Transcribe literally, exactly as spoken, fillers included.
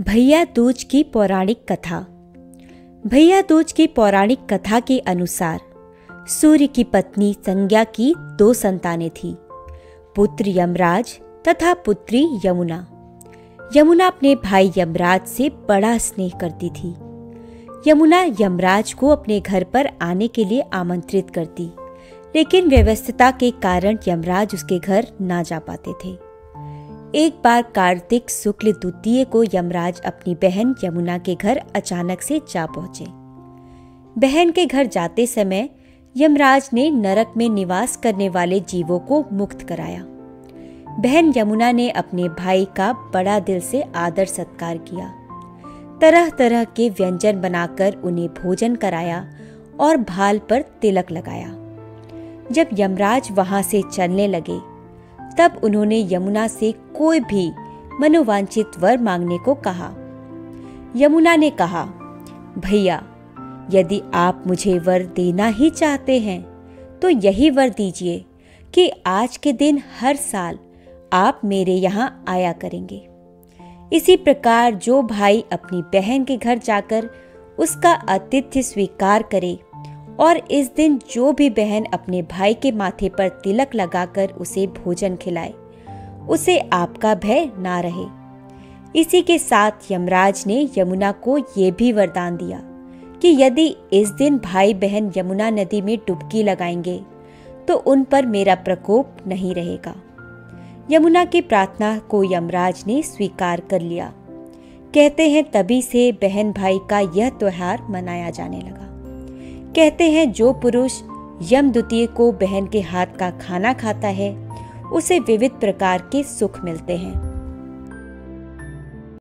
भैया दूज की पौराणिक कथा। भैया दूज की पौराणिक कथा के अनुसार सूर्य की पत्नी संज्ञा की दो संतानें थीं, पुत्र यमराज तथा पुत्री यमुना। यमुना अपने भाई यमराज से बड़ा स्नेह करती थी। यमुना यमराज को अपने घर पर आने के लिए आमंत्रित करती, लेकिन व्यस्तता के कारण यमराज उसके घर ना जा पाते थे। एक बार कार्तिक शुक्ल द्वितीय को यमराज अपनी बहन यमुना के घर अचानक से जा पहुंचे। बहन के घर जाते समय यमराज ने नरक में निवास करने वाले जीवों को मुक्त कराया। बहन यमुना ने अपने भाई का बड़ा दिल से आदर सत्कार किया, तरह तरह के व्यंजन बनाकर उन्हें भोजन कराया और भाल पर तिलक लगाया। जब यमराज वहां से चलने लगे तब उन्होंने यमुना से कोई भी मनोवांछित वर मांगने को कहा। यमुना ने कहा, भैया, यदि आप मुझे वर देना ही चाहते हैं तो यही वर दीजिए कि आज के दिन हर साल आप मेरे यहाँ आया करेंगे। इसी प्रकार जो भाई अपनी बहन के घर जाकर उसका आतिथ्य स्वीकार करे और इस दिन जो भी बहन अपने भाई के माथे पर तिलक लगाकर उसे भोजन खिलाए, उसे आपका भय ना रहे। इसी के साथ यमराज ने यमुना को ये भी वरदान दिया कि यदि इस दिन भाई बहन यमुना नदी में डुबकी लगाएंगे तो उन पर मेरा प्रकोप नहीं रहेगा। यमुना की प्रार्थना को यमराज ने स्वीकार कर लिया। कहते हैं तभी से बहन भाई का यह त्योहार मनाया जाने लगा। कहते हैं जो पुरुष यम द्वितीय को बहन के हाथ का खाना खाता है उसे विविध प्रकार के सुख मिलते हैं।